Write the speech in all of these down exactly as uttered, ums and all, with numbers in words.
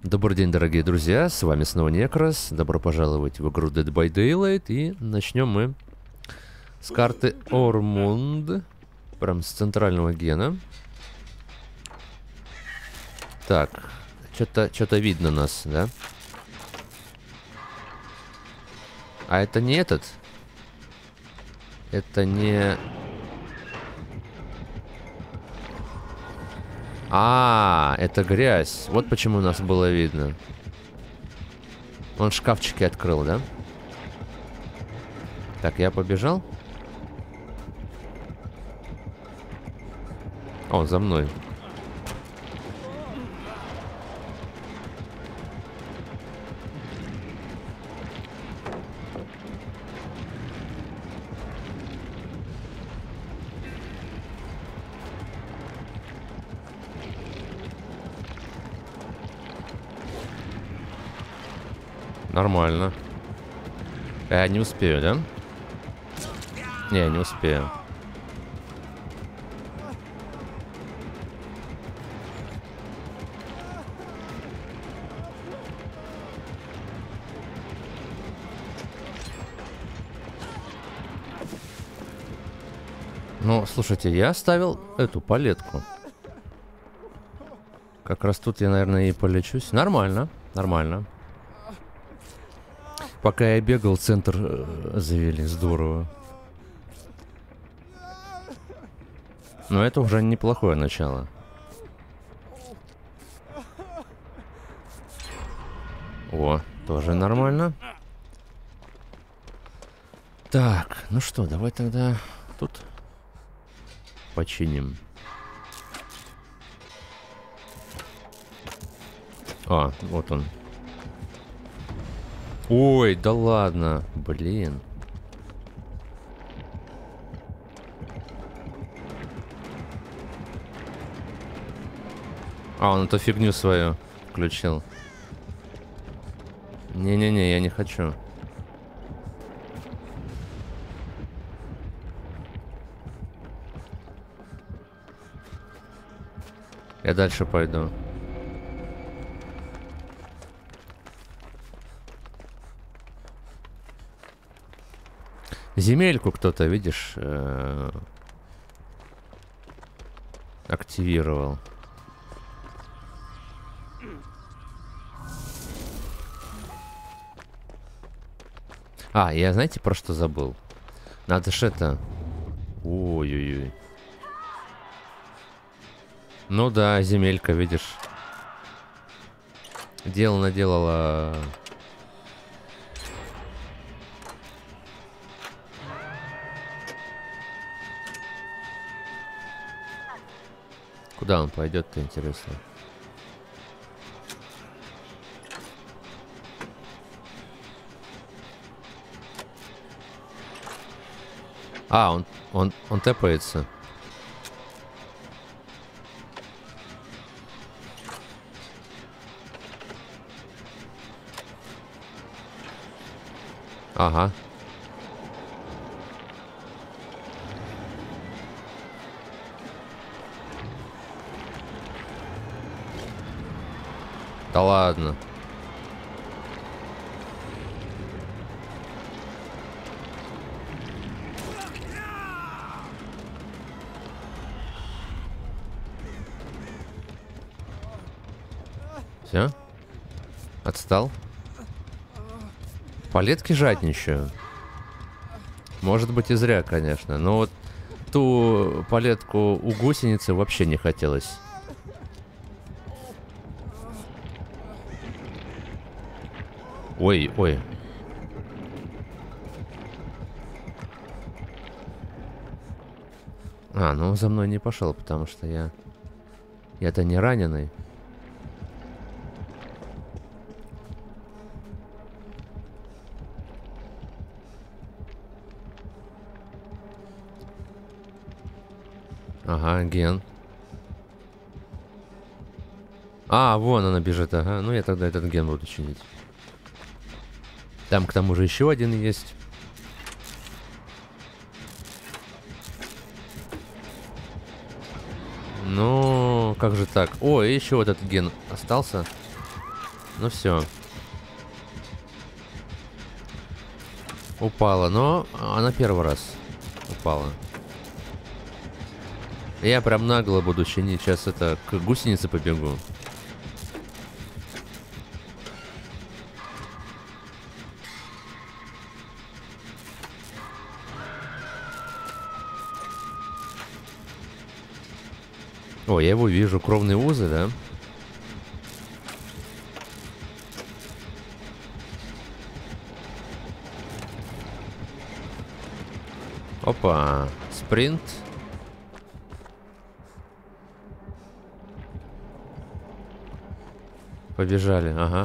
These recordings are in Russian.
Добрый день, дорогие друзья, с вами снова Некрос. Добро пожаловать в игру Dead by Daylight. И начнем мы с карты Ормунд. Прям с центрального гена. Так, что-то что-то видно нас, да? А это не этот? Это не... А, это грязь. Вот почему нас было видно. Он шкафчики открыл, да? Так, я побежал. О, за мной. Нормально. Я не успею, да? Не, не успею. Ну, слушайте, я оставил эту палетку. Как раз тут я, наверное, и полечусь. Нормально, нормально. Пока я бегал, центр э, завели. Здорово. Но это уже неплохое начало. О, тоже нормально. Так, ну что, давай тогда тут починим. А, вот он. Ой, да ладно, блин. А, он эту фигню свою включил. Не-не-не, я не хочу. Я дальше пойду. Земельку кто-то, видишь, э -э активировал. А, я знаете, про что забыл? Надо ж это... Ой-ой-ой. Ну да, земелька, видишь. Дело наделала... Куда он пойдет-то, интересно? А, он, он, он тэпается. Ага. Да ладно. Все? Отстал? Палетки жадничаю. Может быть и зря, конечно. Но вот ту палетку у гусеницы вообще не хотелось. Ой, ой. А, ну за мной не пошел, потому что я... Я-то не раненый. Ага, ген. А, вон она бежит, ага. Ну я тогда этот ген буду чинить. Там к тому же еще один есть. Ну, как же так? О, и еще вот этот ген остался. Ну все. Упала, но она первый раз упала. Я прям нагло буду чинить. Сейчас это к гусенице побегу. О, я его вижу. Кровные узы, да? Опа. Спринт. Побежали, ага.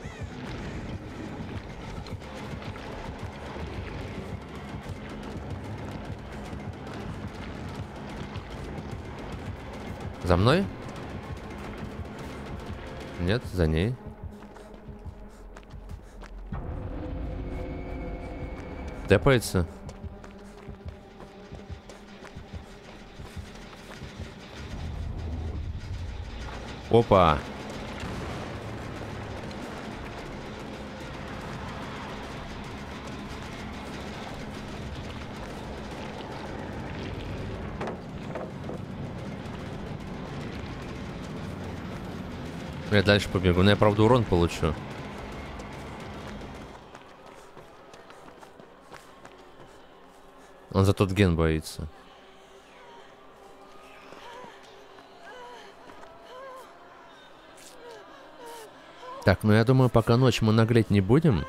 За мной? Нет, за ней. Тэпается. Опа. Я дальше побегу, но я, правда, урон получу. Он за тот ген боится. Так, ну я думаю, пока ночь мы наглеть не будем.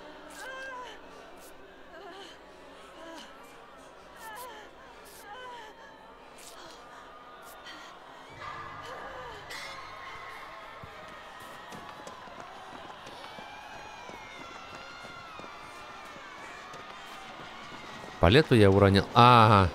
Палету я уронил. Ага.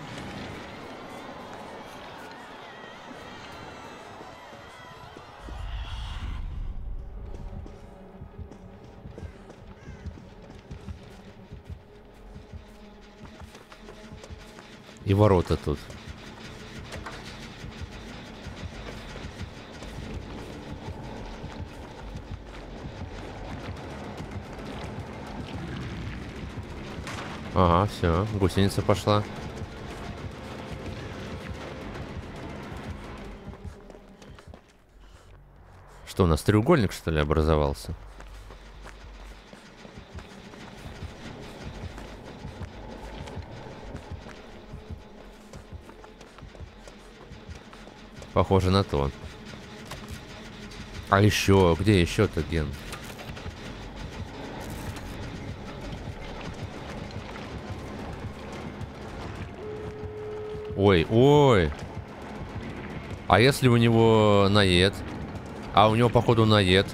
И ворота тут. Ага, все, гусеница пошла. Что, у нас треугольник, что ли, образовался? Похоже на то. А еще, где еще-то ген? Ой, ой. А если у него наед? А у него, походу, наед.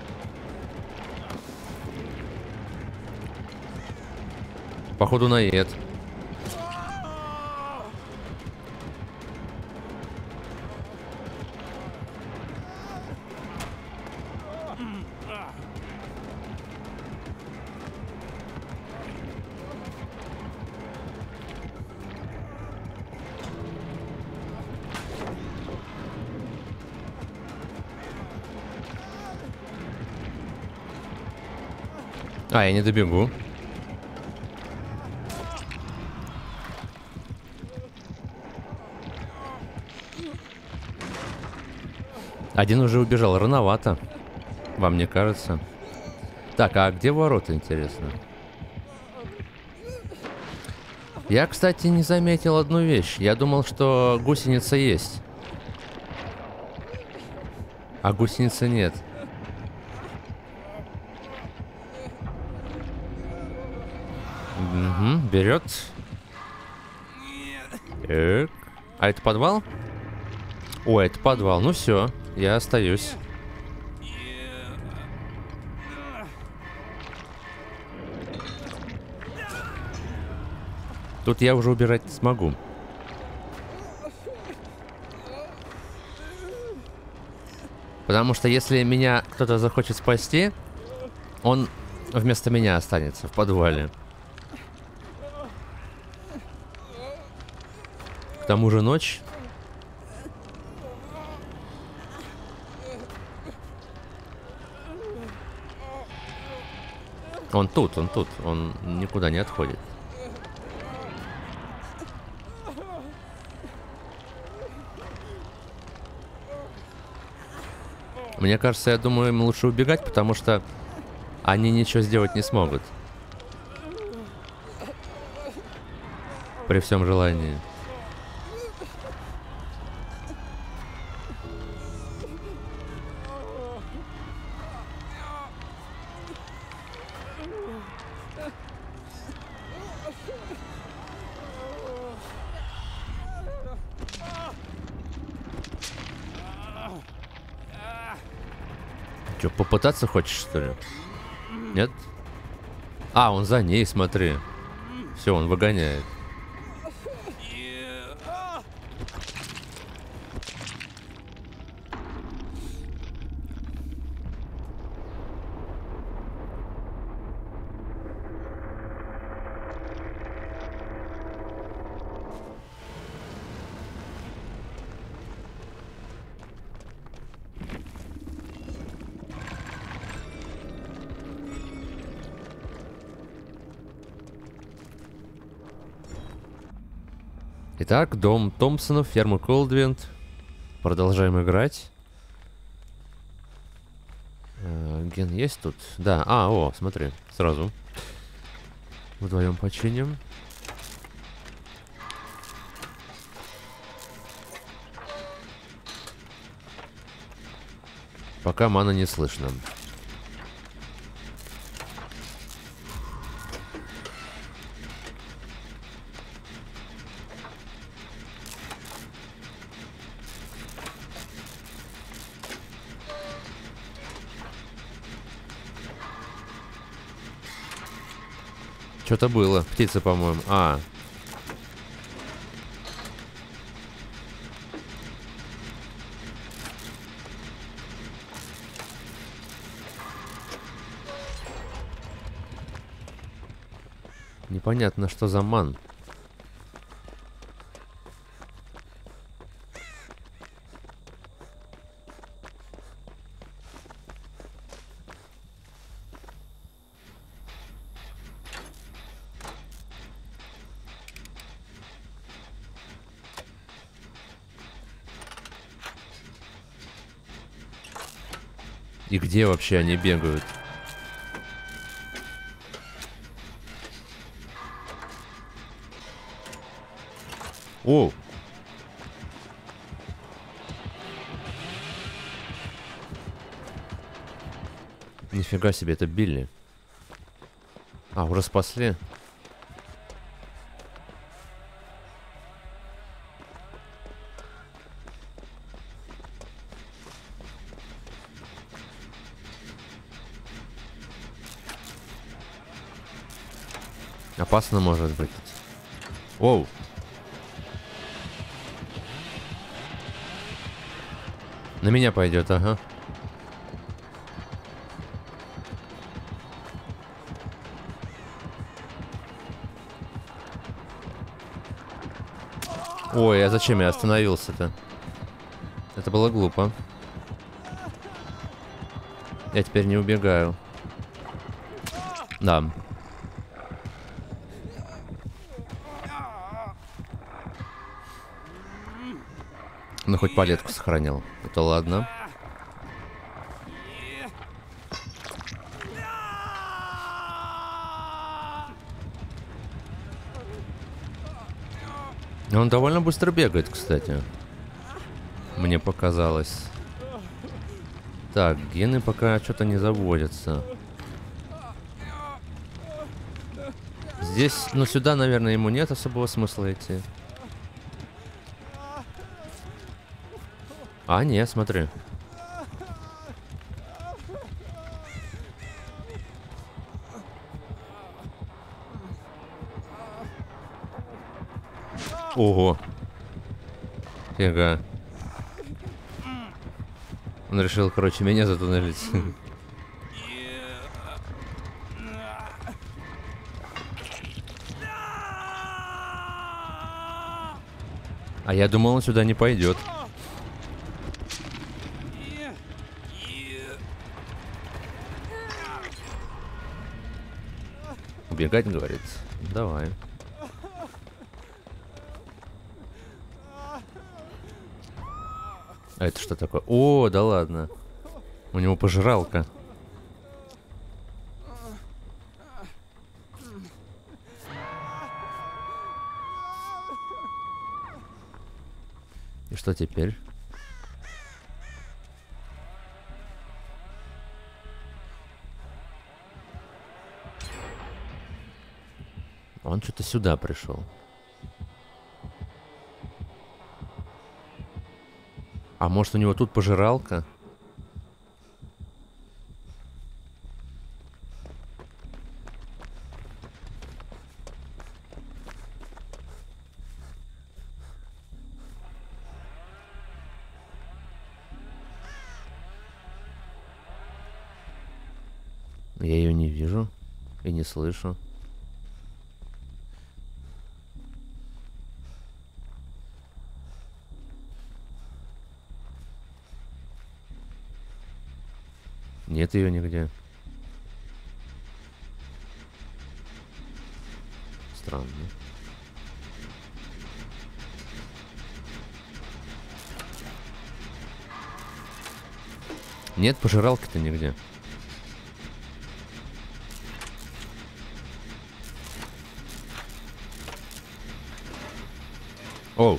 Походу, наед. А, я не добегу. Один уже убежал. Рановато. Вам не кажется? Так, а где ворота, интересно? Я, кстати, не заметил одну вещь. Я думал, что гусеница есть. А гусеницы нет. Угу, берет. Так. А это подвал? О, это подвал. Ну все, я остаюсь. Тут я уже убирать не смогу. Потому что если меня кто-то захочет спасти, он вместо меня останется в подвале. К тому же ночь. Он тут, он тут. Он никуда не отходит. Мне кажется, я думаю, им лучше убегать, потому что они ничего сделать не смогут. При всем желании. Че, попытаться хочешь, что ли? Нет? А, он за ней, смотри. Все, он выгоняет. Итак, дом Томпсонов, ферма Колдвинд. Продолжаем играть. Э, Ген есть тут? Да. А, о, смотри, сразу. Вдвоем починим. Пока мана не слышно. Что-то было. Птица, по-моему. А. Непонятно, что за ман. И где вообще они бегают? О! Нифига себе, это Билли. А, уже спасли? Опасно может быть. Оу. На меня пойдет, ага. Ой, а зачем я остановился-то? Это было глупо. Я теперь не убегаю. Да. Ну, хоть палетку сохранил. Это ладно. Он довольно быстро бегает, кстати. Мне показалось. Так, гены пока что-то не заводятся. Здесь, ну сюда, наверное, ему нет особого смысла идти. А, нет, смотри. Ого. Фига. Он решил, короче, меня затуннелить. А я думал, он сюда не пойдет. Убегать, говорит. Давай. А это что такое? О, да ладно. У него пожиралка. И что теперь? Он что-то сюда пришел. А может, у него тут пожиралка? Я ее не вижу и не слышу. Нет ее нигде. Странно. Нет пожиралки-то нигде. Оу.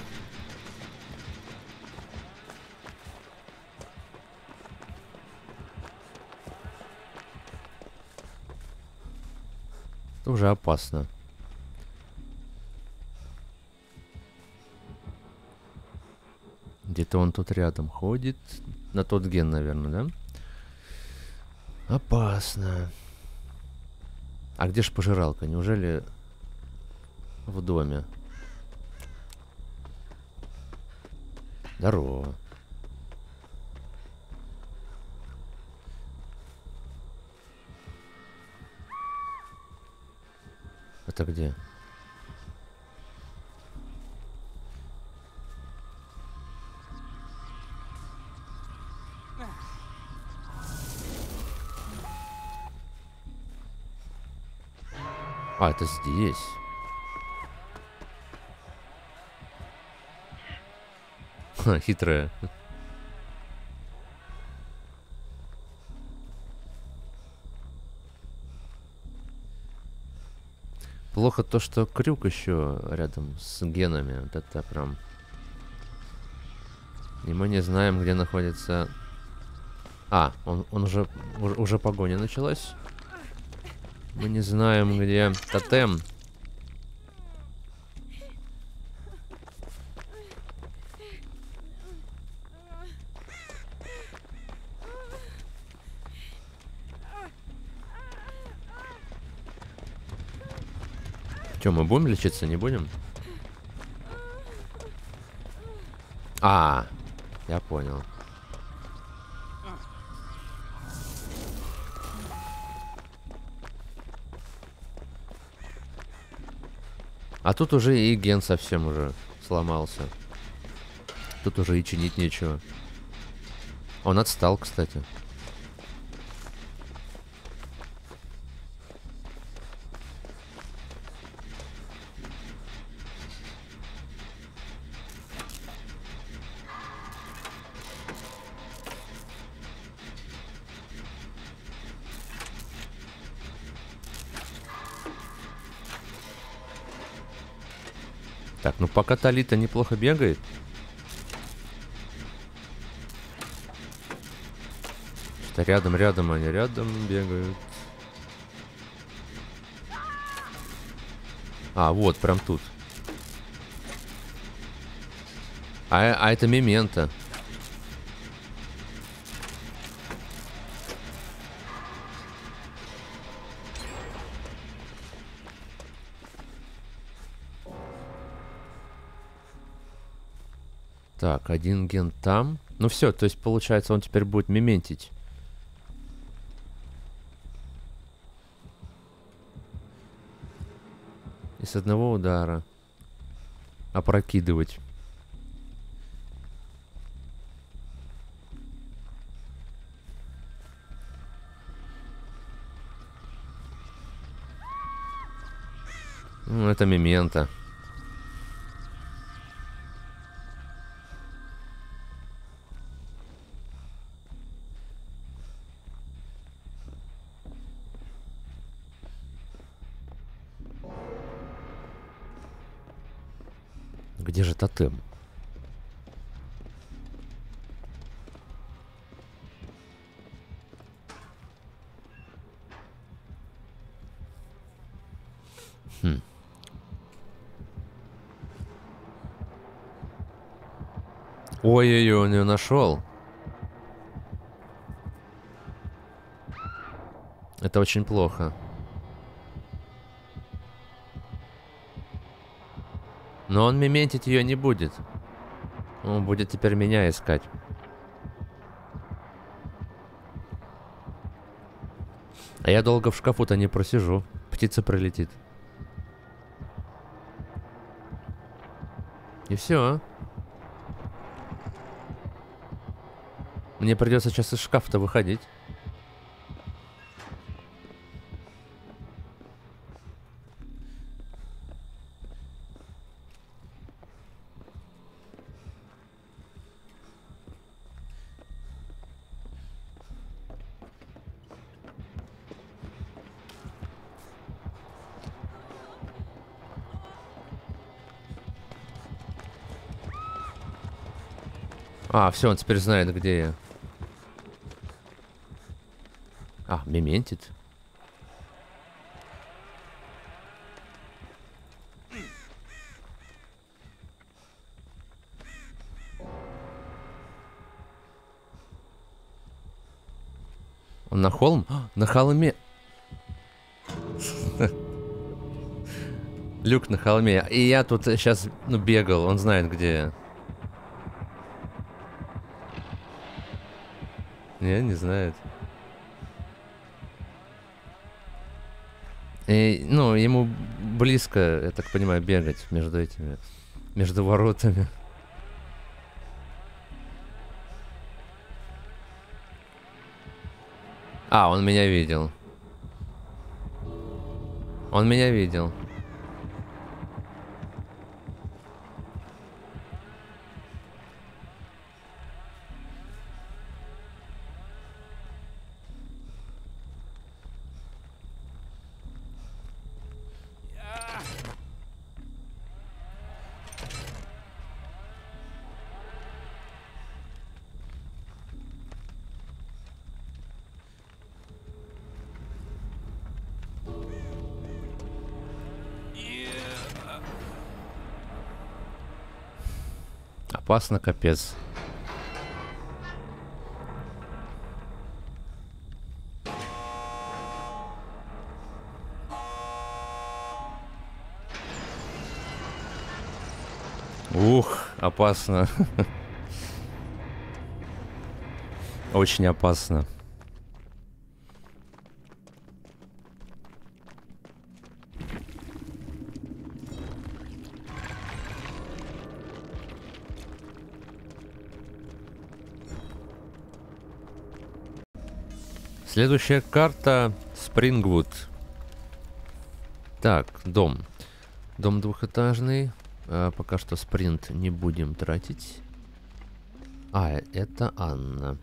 Это уже опасно. Где-то он тут рядом ходит. На тот ген, наверное, да? Опасно. А где ж пожиралка? Неужели в доме? Здорово. Это где? А, это здесь. Ха, хитрая. Плохо то, что крюк еще рядом с генами. Вот это прям... И мы не знаем, где находится... А, он, он уже, уже... Уже погоня началась. Мы не знаем, где тотем. Че, мы будем лечиться, не будем? А, я понял. А тут уже и ген совсем уже сломался. Тут уже и чинить нечего. Он отстал, кстати. Так, ну пока Талита неплохо бегает. Что рядом, рядом они рядом бегают. А, вот, прям тут. А, а это Мементо. Так, один ген там. Ну все, то есть получается он теперь будет мементить. И с одного удара опрокидывать. Ну, это мементо. Где же тотем? Хм. Ой-ой-ой, он ее нашел. Это очень плохо. Но он мементить ее не будет. Он будет теперь меня искать. А я долго в шкафу-то не просижу. Птица прилетит. И все. Мне придется сейчас из шкафа-то выходить. А, все, он теперь знает, где я. А, мементит. Он на холм? А, на холме. Люк на холме. И я тут сейчас, ну, бегал. Он знает, где я. Не, не знает. И, ну, ему близко, я так понимаю, бегать между этими, между воротами. А, он меня видел. Он меня видел. Опасно, капец. Ух, опасно. Очень опасно. Следующая карта Спрингвуд. Так, дом. Дом двухэтажный. А, пока что спринт не будем тратить. А, это Анна.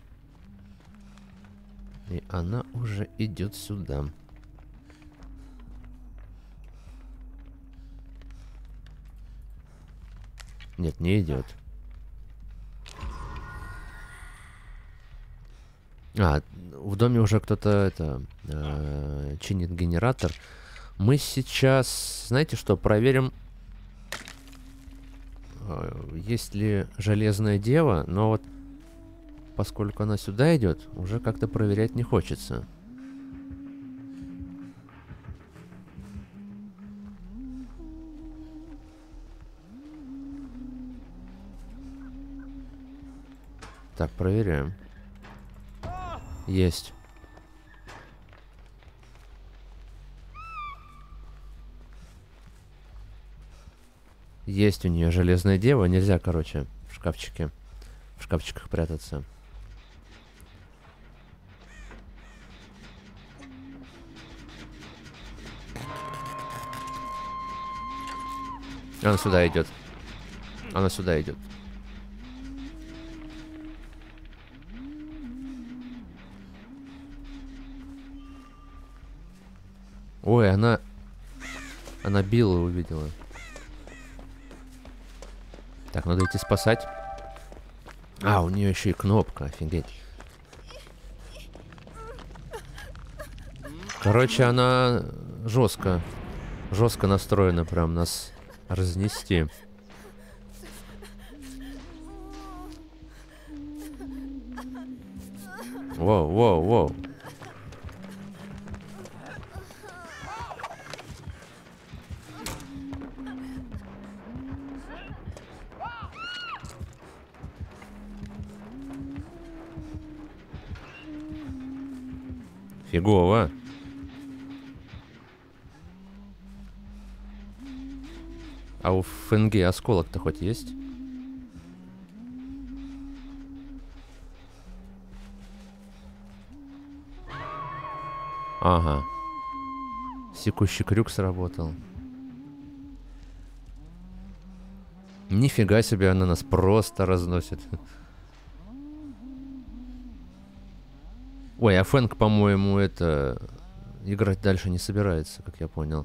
И она уже идет сюда. Нет, не идет. А, в доме уже кто-то это э, чинит генератор. Мы сейчас, знаете что, проверим, э, есть ли железная дева, но вот поскольку она сюда идет, уже как-то проверять не хочется. Так, проверяем. Есть. Есть у нее железная дева. Нельзя, короче, в шкафчике. В шкафчиках прятаться. Она сюда идет. Она сюда идет. Ой, она... Она Билла увидела. Так, надо идти спасать. А, у нее еще и кнопка, офигеть. Короче, она жестко, жестко настроена прям нас разнести. Воу, воу, воу. Фигово. А у ФНГ осколок-то хоть есть? Ага. Секущий крюк сработал. Нифига себе, она нас просто разносит. Ой, а Фэнк, по-моему, это... Играть дальше не собирается, как я понял.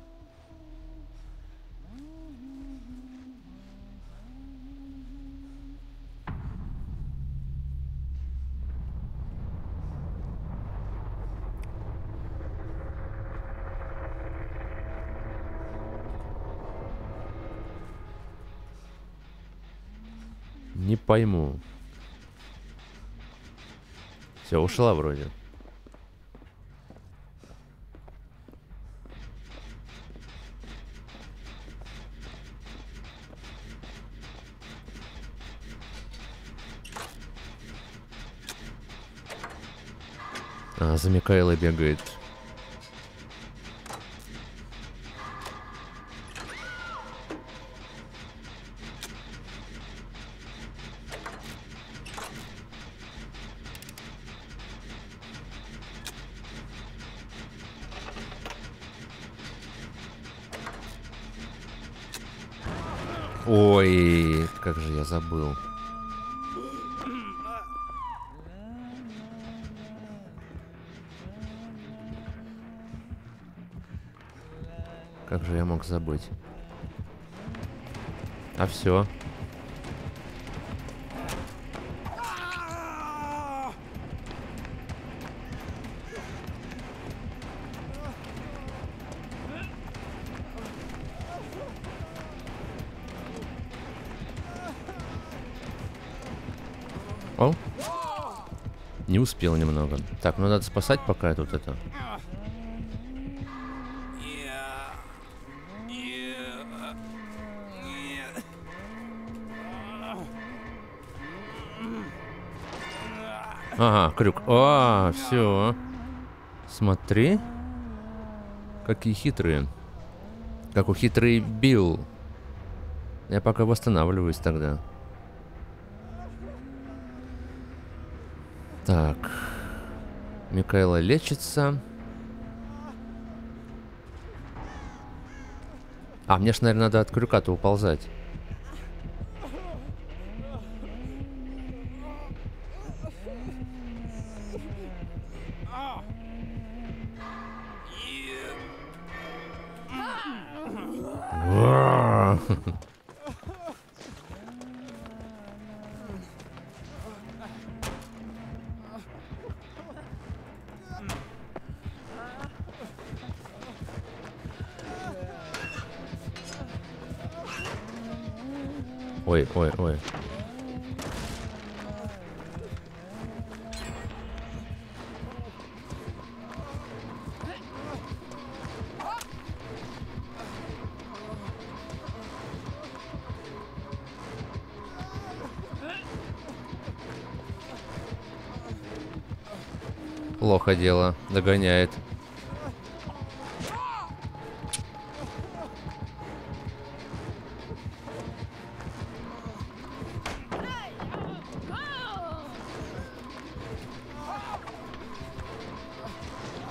Не пойму. Все, ушла вроде. А, за Микаэлой бегает. Ой, как же я забыл. Как же я мог забыть? А все. О, не успел немного. Так, ну надо спасать пока тут это. Ага, крюк. А, все. Смотри. Какие хитрые. Как у хитрый Билл. Я пока восстанавливаюсь тогда. Так. Микаэла лечится. А, мне ж, наверное, надо от крюка-то уползать. Ой, ой, ой. Плохо дело. Догоняет.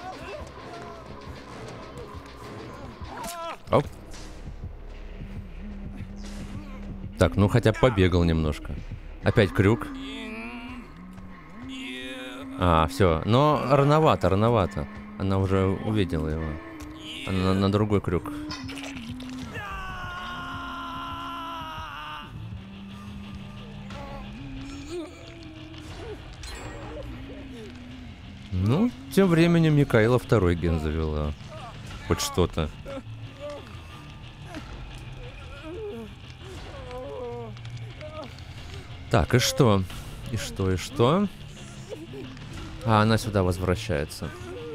Оп. Так, ну хотя бы побегал немножко. Опять крюк. А, все. Но рановато, рановато. Она уже увидела его. Она на, на другой крюк. Ну, тем временем Микаэла второй ген завела. Хоть что-то. Так, и что? И что, и что? А, она сюда возвращается.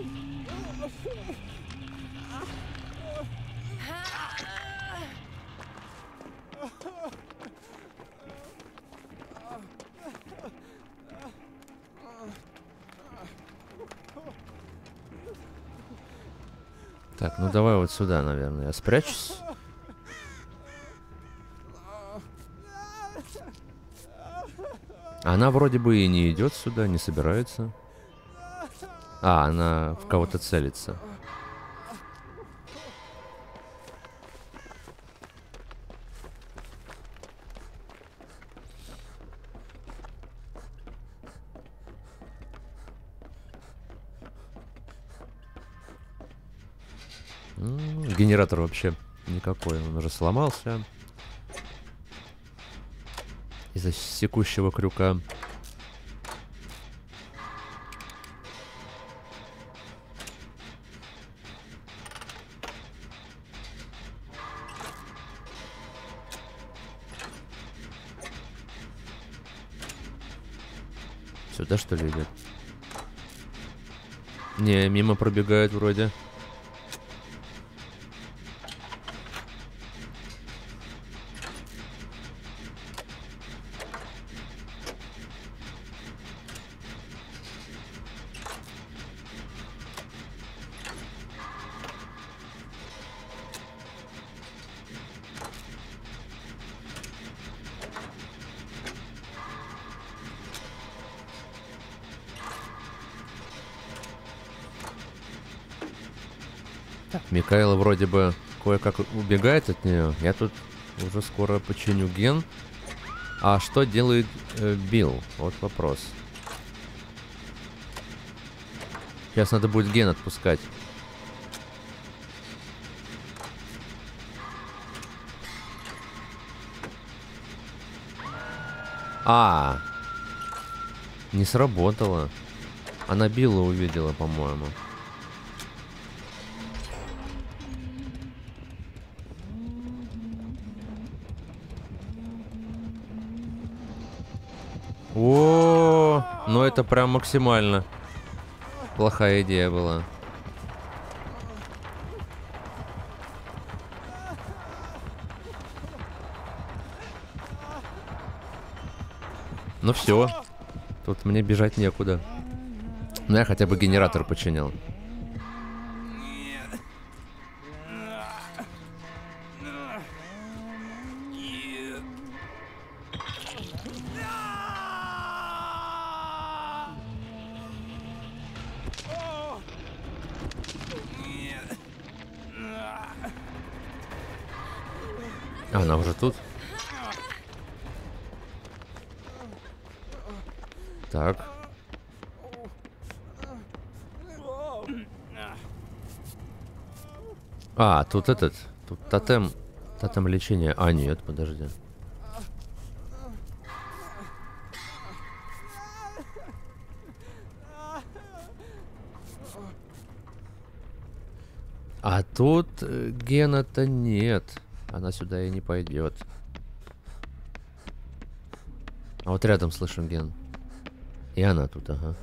Так, ну давай вот сюда, наверное. Я спрячусь. Она вроде бы и не идет сюда, не собирается. А, она в кого-то целится. М-м, генератор вообще никакой, он уже сломался. Из-за секущего крюка. Сюда что ли идет? Не, мимо пробегает вроде. Микаэла вроде бы кое-как убегает от нее. Я тут уже скоро починю ген. А что делает э, Билл? Вот вопрос. Сейчас надо будет ген отпускать. А, не сработало. Она Билла увидела, по-моему. О, ну это прям максимально плохая идея была. Ну все, тут мне бежать некуда. Ну я хотя бы генератор починил. А, она уже тут? Так. А, тут этот. Тут тотем. Тотем лечения. А, нет, подожди. А тут э, гена-то нет. Она сюда и не пойдет. А вот рядом слышим ген. И она тут, ага.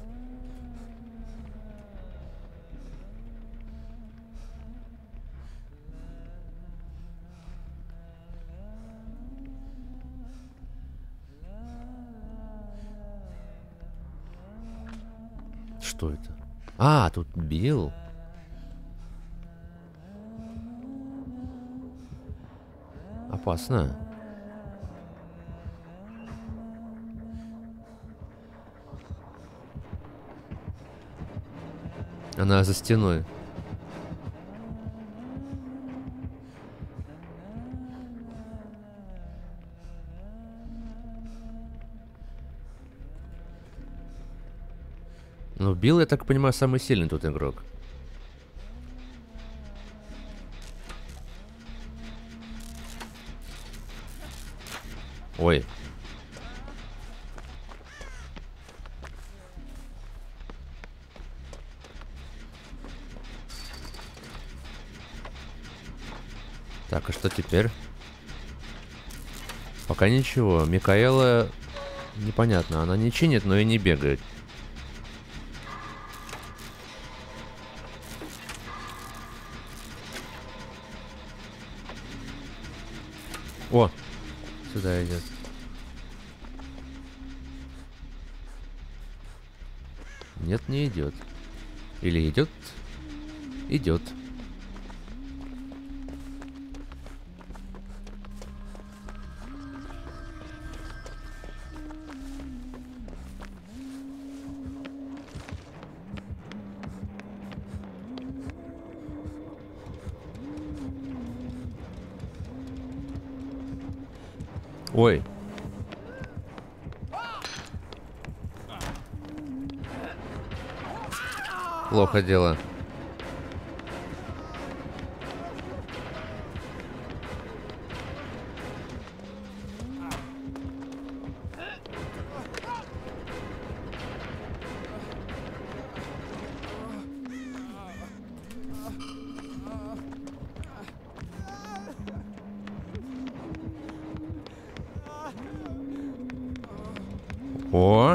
Что это? А, тут Билл. Опасно. Она за стеной. Билл, я так понимаю, самый сильный тут игрок. Ой. Так, а что теперь? Пока ничего. Микаэла... Непонятно. Она не чинит, но и не бегает. О! Сюда идет. Нет, не идет. Или идет? Идет. Ой. Плохо дело. О!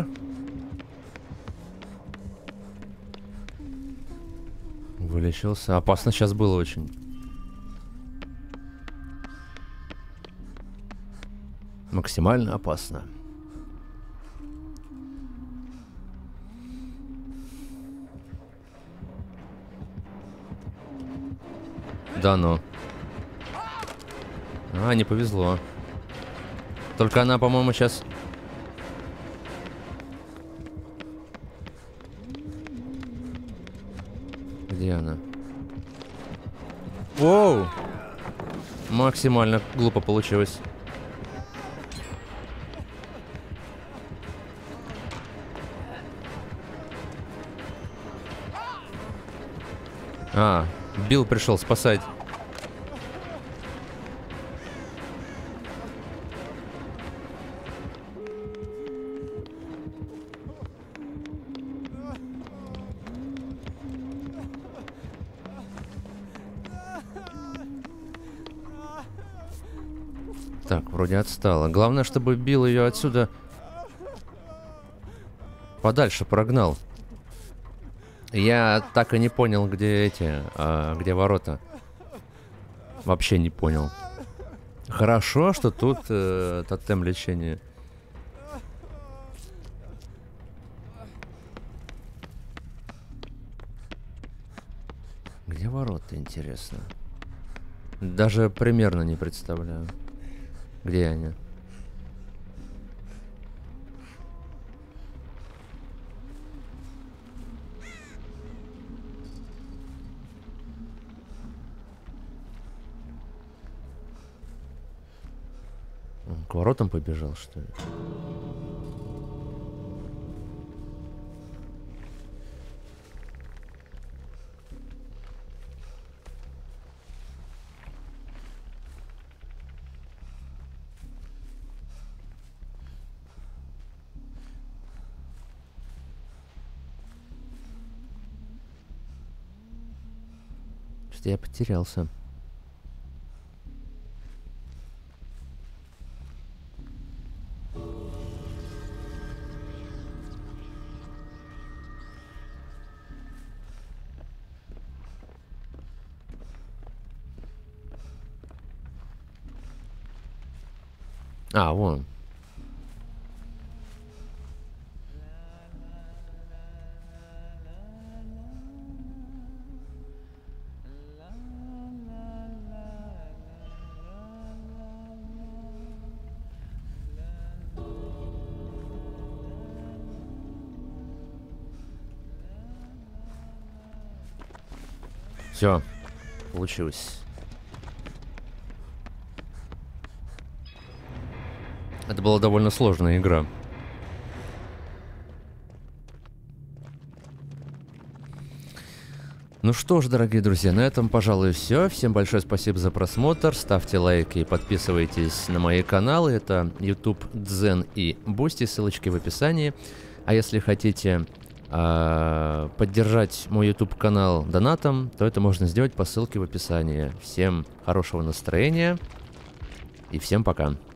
Вылечился. Опасно сейчас было очень. Максимально опасно. Да ну. А, не повезло. Только она, по-моему, сейчас... Где она? Воу! Максимально глупо получилось. А, Билл пришел спасать. Так, вроде отстала. Главное, чтобы Билл ее отсюда подальше прогнал. Я так и не понял, где эти, а, где ворота. Вообще не понял. Хорошо, что тут э, тотем лечения. Где ворота, интересно? Даже примерно не представляю. Где они? Он к воротам побежал, что ли? Что-то я потерялся. А, вон. Все, получилось. Это была довольно сложная игра. Ну что ж, дорогие друзья, на этом, пожалуй, все. Всем большое спасибо за просмотр. Ставьте лайки и подписывайтесь на мои каналы. Это YouTube, Дзен и Бусти. Ссылочки в описании. А если хотите э, поддержать мой YouTube канал донатом, то это можно сделать по ссылке в описании. Всем хорошего настроения и всем пока.